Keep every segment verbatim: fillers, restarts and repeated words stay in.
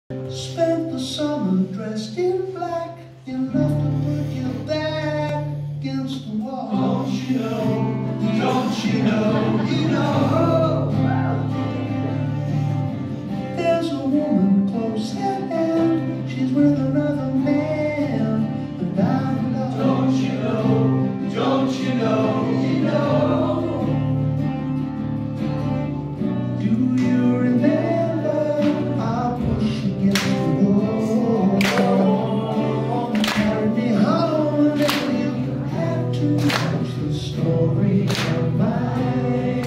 Spent the summer dressed in black, enough to put your back against the wall. Don't you know, don't you know, you know, there's a woman close at hand, she's with another man, but I'm lost. Don't you know, don't you know, you know. Do you remember our push against the wall? Carried me home and then you had to watch the story of my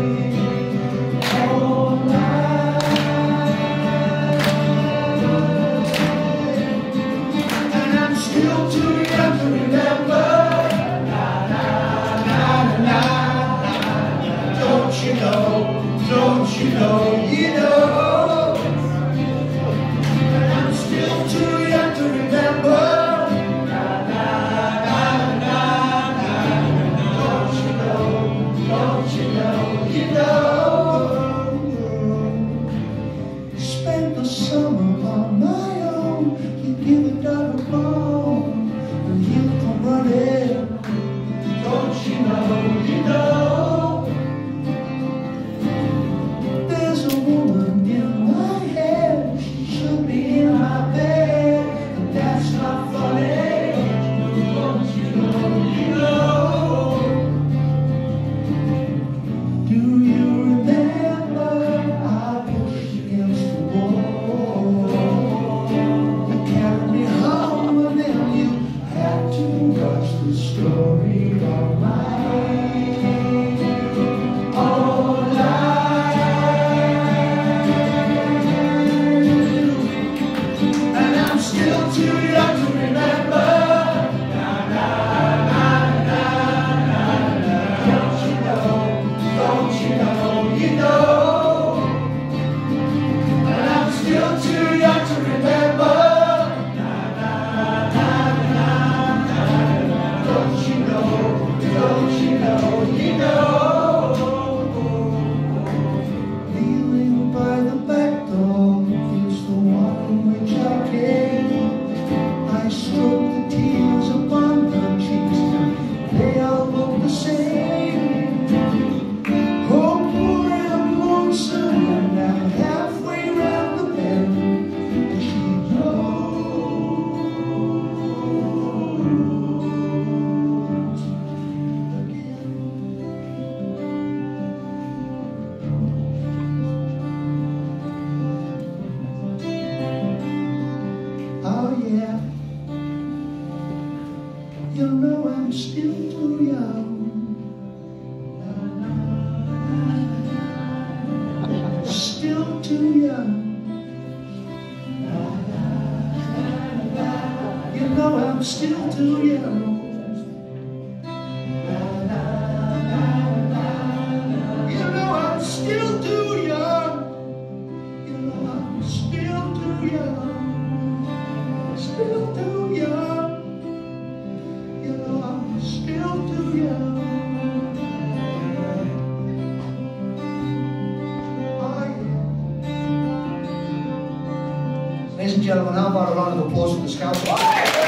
whole life. And I'm still too young to remember. Na, na, na, na, na. Don't you know? Don't you know, you know, and I'm still too young to remember. Na, na, na, na, na. Don't you know, don't you know, you know. Spent the summer on my own, you give a dog a bone, and he'll come running. Don't you know, you know. You know I'm still too young, still too young. You know I'm still too young. You know I'm still too young. You know I'm still too young, still too young. You know I'm still too young. Ladies and gentlemen, how about a round of applause for the Scousers?